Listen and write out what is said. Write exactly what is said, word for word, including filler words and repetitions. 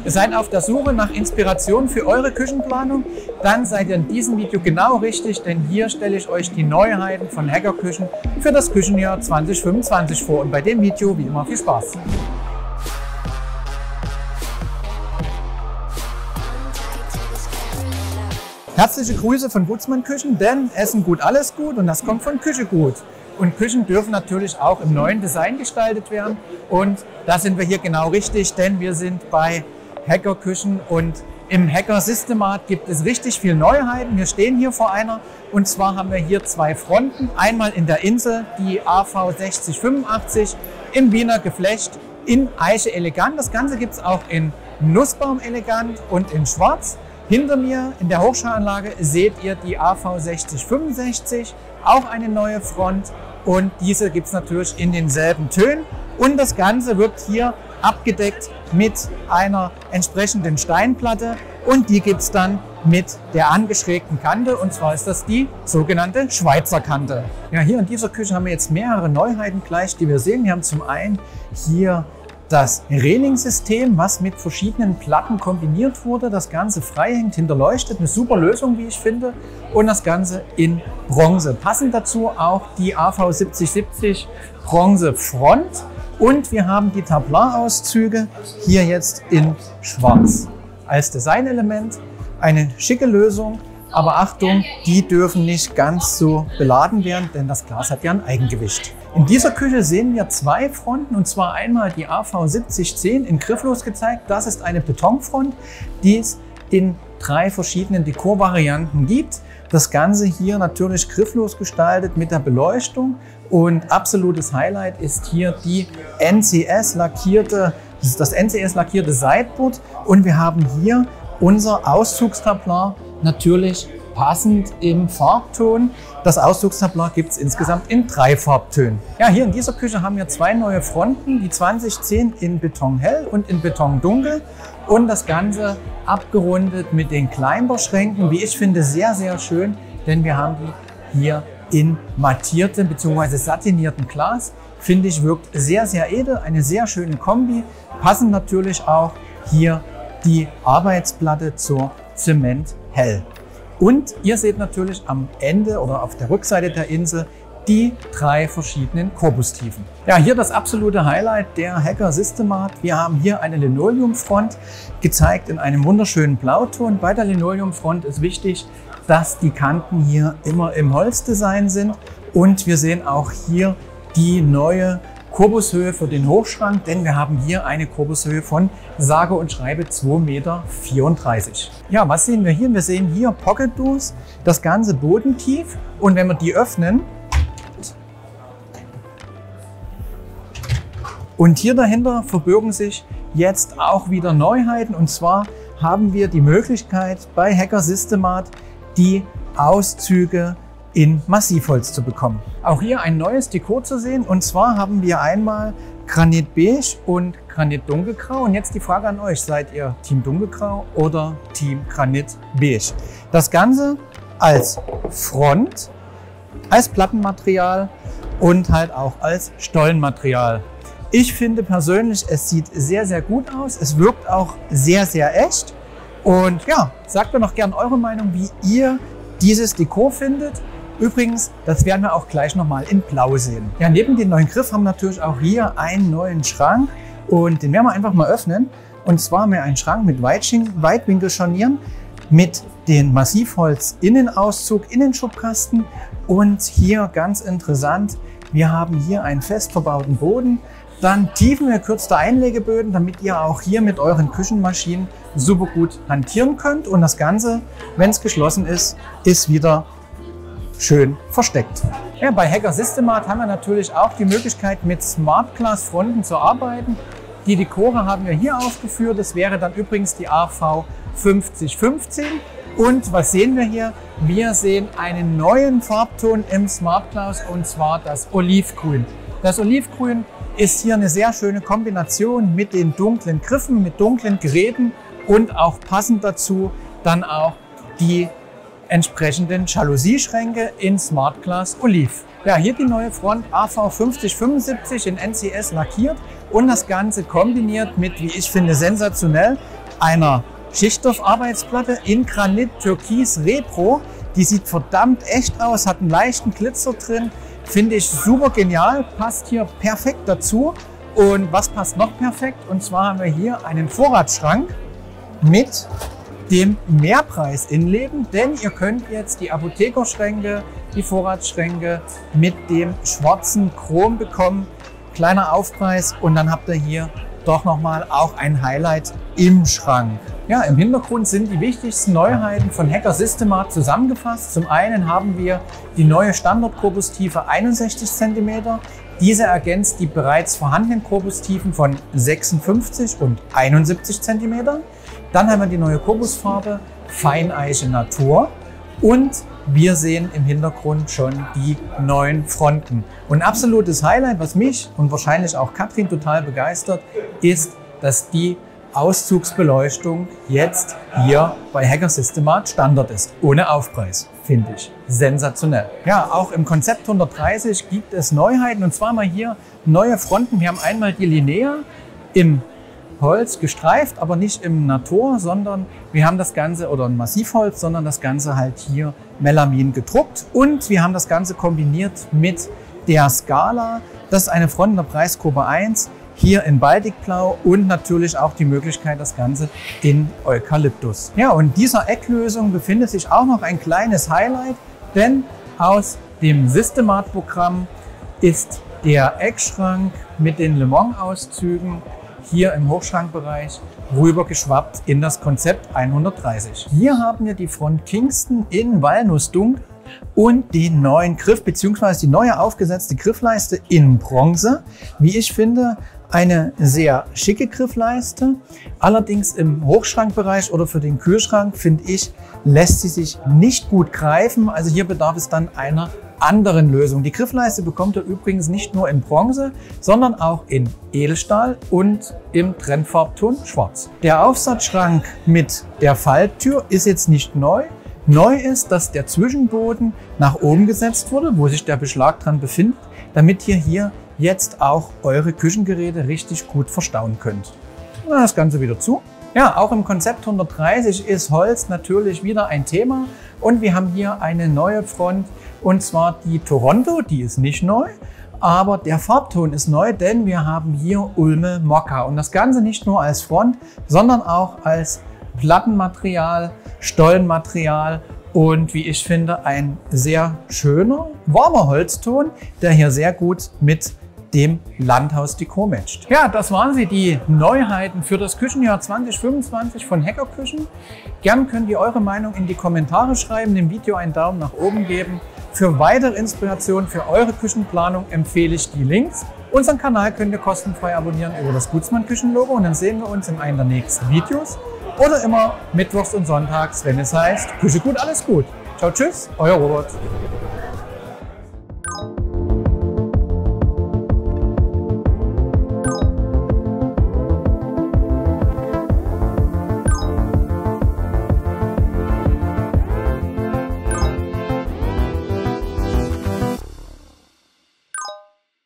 Ihr seid auf der Suche nach Inspiration für eure Küchenplanung? Dann seid ihr in diesem Video genau richtig, denn hier stelle ich euch die Neuheiten von Hacker Küchen für das Küchenjahr zwanzig fünfundzwanzig vor. Und bei dem Video wie immer viel Spaß! Herzliche Grüße von Gutzmann Küchen, denn Essen gut, alles gut und das kommt von Küche gut. Und Küchen dürfen natürlich auch im neuen Design gestaltet werden und da sind wir hier genau richtig, denn wir sind bei Hacker Küchen und im Hacker Systemat gibt es richtig viel Neuheiten. Wir stehen hier vor einer und zwar haben wir hier zwei Fronten. Einmal in der Insel die A V sechzig fünfundachtzig im Wiener Geflecht in Eiche elegant. Das Ganze gibt es auch in Nussbaum elegant und in Schwarz. Hinter mir in der Hochschauanlage seht ihr die A V sechzig fünfundsechzig, auch eine neue Front und diese gibt es natürlich in denselben Tönen und das Ganze wird hier abgedeckt mit einer entsprechenden Steinplatte und die gibt es dann mit der angeschrägten Kante und zwar ist das die sogenannte Schweizer Kante. Ja, hier in dieser Küche haben wir jetzt mehrere Neuheiten gleich, die wir sehen. Wir haben zum einen hier das Reling-System, was mit verschiedenen Platten kombiniert wurde. Das Ganze freihängend hinterleuchtet, eine super Lösung, wie ich finde. Und das Ganze in Bronze. Passend dazu auch die A V siebzig siebzig Bronze Front. Und wir haben die Tablar-Auszüge hier jetzt in Schwarz. Als Designelement eine schicke Lösung. Aber Achtung, die dürfen nicht ganz so beladen werden, denn das Glas hat ja ein Eigengewicht. In dieser Küche sehen wir zwei Fronten und zwar einmal die A V siebzig zehn in grifflos gezeigt. Das ist eine Betonfront, die es in drei verschiedenen Dekorvarianten gibt. Das Ganze hier natürlich grifflos gestaltet mit der Beleuchtung und absolutes Highlight ist hier die N C S lackierte, das ist das N C S lackierte Sideboard und wir haben hier unser Auszugstablar natürlich passend im Farbton. Das Auszugstablar gibt es insgesamt in drei Farbtönen. Ja, hier in dieser Küche haben wir zwei neue Fronten, die zwanzig zehn in Betonhell und in Betondunkel und das Ganze abgerundet mit den Kleinbarschränken, wie ich finde, sehr, sehr schön, denn wir haben die hier in mattiertem bzw. satiniertem Glas. Finde ich, wirkt sehr, sehr edel, eine sehr schöne Kombi. Passend natürlich auch hier die Arbeitsplatte zur Zement Hell. Und ihr seht natürlich am Ende oder auf der Rückseite der Insel die drei verschiedenen Korpustiefen. Ja, hier das absolute Highlight der Hacker Systemat. Wir haben hier eine Linoleumfront gezeigt in einem wunderschönen Blauton. Bei der Linoleumfront ist wichtig, dass die Kanten hier immer im Holzdesign sind. Und wir sehen auch hier die neue Korpushöhe für den Hochschrank, denn wir haben hier eine Korpushöhe von sage und schreibe zwei Meter vierunddreißig. Ja, was sehen wir hier? Wir sehen hier Pocket Doors, das Ganze bodentief und wenn wir die öffnen und hier dahinter verbirgen sich jetzt auch wieder Neuheiten und zwar haben wir die Möglichkeit bei Hacker Systemat die Auszüge in Massivholz zu bekommen. Auch hier ein neues Dekor zu sehen und zwar haben wir einmal Granit Beige und Granit Dunkelgrau und jetzt die Frage an euch, seid ihr Team Dunkelgrau oder Team Granit Beige? Das Ganze als Front, als Plattenmaterial und halt auch als Stollenmaterial. Ich finde persönlich, es sieht sehr, sehr gut aus, es wirkt auch sehr, sehr echt und ja, sagt mir noch gern eure Meinung, wie ihr dieses Dekor findet. Übrigens, das werden wir auch gleich nochmal in Blau sehen. Ja, neben dem neuen Griff haben wir natürlich auch hier einen neuen Schrank und den werden wir einfach mal öffnen. Und zwar haben wir einen Schrank mit Weitwinkelscharnieren mit den Massivholz Innenauszug, Innenschubkasten und hier ganz interessant, wir haben hier einen fest verbauten Boden, dann tiefengekürzte Einlegeböden, damit ihr auch hier mit euren Küchenmaschinen super gut hantieren könnt und das Ganze, wenn es geschlossen ist, ist wieder schön versteckt. Ja, bei Hacker Systemat haben wir natürlich auch die Möglichkeit, mit Smart Glass Fronten zu arbeiten. Die Dekore haben wir hier aufgeführt. Das wäre dann übrigens die A V fünfzig fünfzehn. Und was sehen wir hier? Wir sehen einen neuen Farbton im Smart Glass und zwar das Olivgrün. Das Olivgrün ist hier eine sehr schöne Kombination mit den dunklen Griffen, mit dunklen Geräten und auch passend dazu dann auch die entsprechenden Jalousie-Schränke in Smart Glass Oliv. Ja, hier die neue Front A V fünfzig fünfundsiebzig in N C S lackiert und das Ganze kombiniert mit, wie ich finde, sensationell einer Schichtstoffarbeitsplatte in Granit Türkis Repro. Die sieht verdammt echt aus, hat einen leichten Glitzer drin. Finde ich super genial, passt hier perfekt dazu. Und was passt noch perfekt? Und zwar haben wir hier einen Vorratsschrank mit dem Mehrpreis-Innenleben, denn ihr könnt jetzt die Apothekerschränke, die Vorratsschränke mit dem schwarzen Chrom bekommen. Kleiner Aufpreis und dann habt ihr hier doch nochmal auch ein Highlight im Schrank. Ja, im Hintergrund sind die wichtigsten Neuheiten von Hecker Sistemat zusammengefasst. Zum einen haben wir die neue Standard-Korpustiefe einundsechzig Zentimeter. Diese ergänzt die bereits vorhandenen Korpustiefen von sechsundfünfzig und einundsiebzig Zentimeter. Dann haben wir die neue Korpusfarbe Feineiche Natur und wir sehen im Hintergrund schon die neuen Fronten. Und absolutes Highlight, was mich und wahrscheinlich auch Katrin total begeistert, ist, dass die Auszugsbeleuchtung jetzt hier bei Hecker Sistemat Standard ist. Ohne Aufpreis. Finde ich sensationell. Ja, auch im Konzept hundertdreißig gibt es Neuheiten und zwar mal hier neue Fronten. Wir haben einmal die Linea im Holz gestreift, aber nicht im Natur, sondern wir haben das Ganze, oder ein Massivholz, sondern das Ganze halt hier Melamin gedruckt und wir haben das Ganze kombiniert mit der Scala. Das ist eine Front in der Preisgruppe eins, hier in Baltikblau und natürlich auch die Möglichkeit, das Ganze in Eukalyptus. Ja, und dieser Ecklösung befindet sich auch noch ein kleines Highlight, denn aus dem Sistemat-Programm ist der Eckschrank mit den Le Mans-Auszügen hier im Hochschrankbereich rübergeschwappt in das Konzept hundertdreißig. Hier haben wir die Front Kingston in Walnussdunkel und den neuen Griff bzw. die neue aufgesetzte Griffleiste in Bronze. Wie ich finde, eine sehr schicke Griffleiste. Allerdings im Hochschrankbereich oder für den Kühlschrank, finde ich, lässt sie sich nicht gut greifen. Also hier bedarf es dann einer anderen Lösung. Die Griffleiste bekommt ihr übrigens nicht nur in Bronze, sondern auch in Edelstahl und im Trendfarbton Schwarz. Der Aufsatzschrank mit der Falttür ist jetzt nicht neu. Neu ist, dass der Zwischenboden nach oben gesetzt wurde, wo sich der Beschlag dran befindet, damit ihr hier jetzt auch eure Küchengeräte richtig gut verstauen könnt. Das Ganze wieder zu. Ja, auch im Konzept hundertdreißig ist Holz natürlich wieder ein Thema und wir haben hier eine neue Front und zwar die Toronto, die ist nicht neu, aber der Farbton ist neu, denn wir haben hier Ulme Mokka und das Ganze nicht nur als Front, sondern auch als Plattenmaterial, Stollenmaterial und wie ich finde ein sehr schöner, warmer Holzton, der hier sehr gut mit dem Landhaus-Dekor matcht. Ja, das waren sie, die Neuheiten für das Küchenjahr zwanzig fünfundzwanzig von Hecker Küchen. Gern könnt ihr eure Meinung in die Kommentare schreiben, dem Video einen Daumen nach oben geben. Für weitere Inspirationen für eure Küchenplanung empfehle ich die Links. Unseren Kanal könnt ihr kostenfrei abonnieren über das Gutzmann Küchenlogo und dann sehen wir uns in einem der nächsten Videos. Oder immer mittwochs und sonntags, wenn es heißt, Küche gut, alles gut. Ciao, tschüss, euer Robert.